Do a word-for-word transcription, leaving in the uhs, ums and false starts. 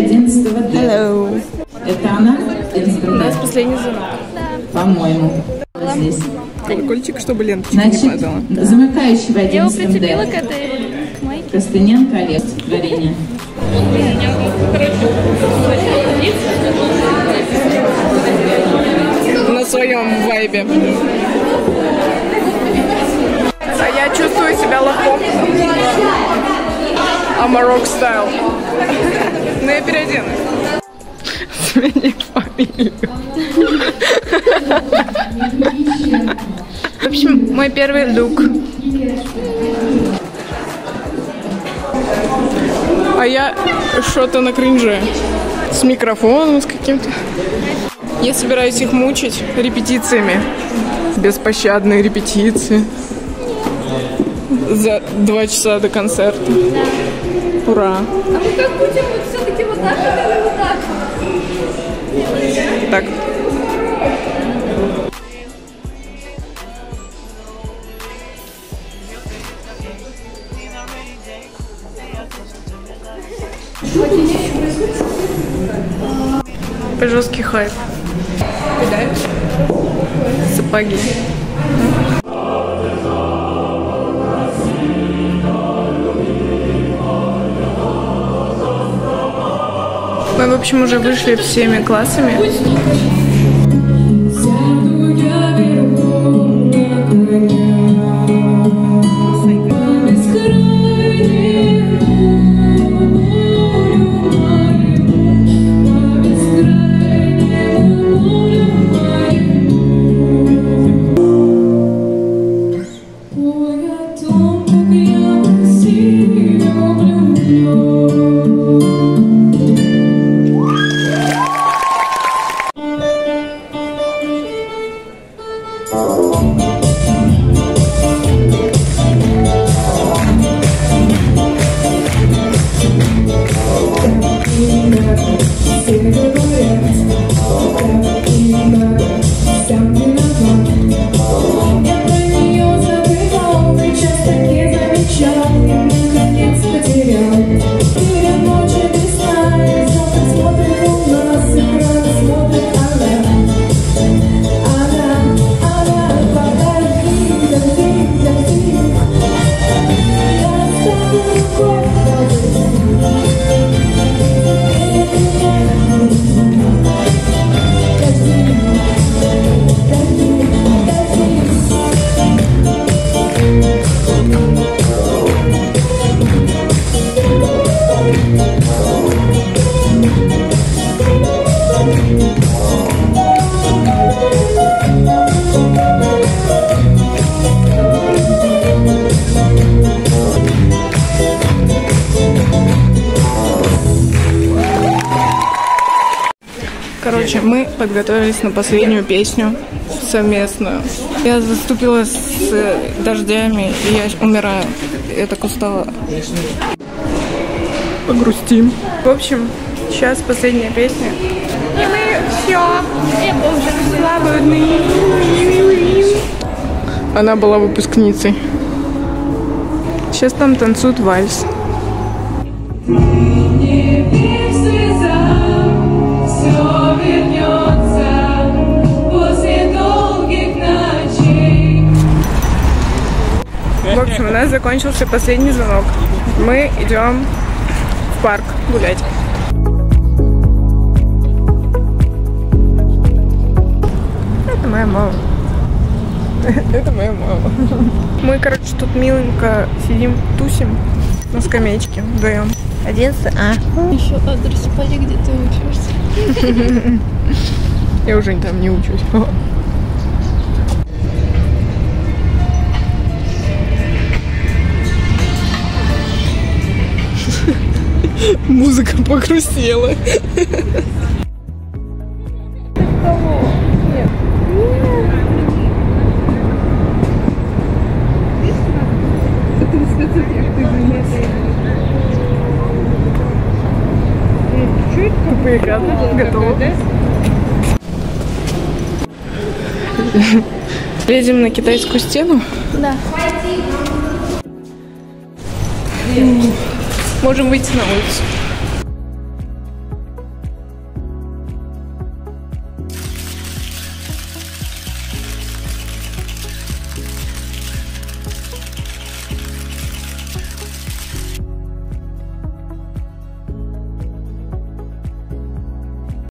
одиннадцатого Д. Hello. Это она? У нас последний звонок. По-моему. Здесь. Колокольчик, чтобы ленточка Значит, не падала. замыкающий в Я его одиннадцатом прицепила Д. к этой майке. Костыненко Олег. Стихотворение. На своем вайбе. А я чувствую себя лохом. Амарок стайл. Но я переоденусь. Смени фамилию. В общем, мой первый лук. А я что-то на кринже. С микрофоном, с каким-то. Я собираюсь их мучить репетициями. Беспощадные репетиции. За два часа до концерта. Ура! А мы как будем вот все-таки вот так или вот так? Так. Жесткий хайп. Сапоги. Мы, в общем, уже вышли всеми классами. Короче, мы подготовились на последнюю песню совместную. Я заступила с дождями, и я умираю. Я так устала. Погрустим. В общем, сейчас последняя песня. И мы все. Она была выпускницей. Сейчас там танцуют вальс. В общем, у нас закончился последний звонок. Мы идем в парк гулять. Это моя мама. Это моя мама. Мы, короче, тут миленько сидим, тусим на скамеечке вдвоем. Одиннадцатый А. Еще адрес поди, где ты учишься. Я уже там не учусь. Музыка погрустнела. Тупые гады. Готовы? Лезем на китайскую стену? Да. Можем выйти на улицу.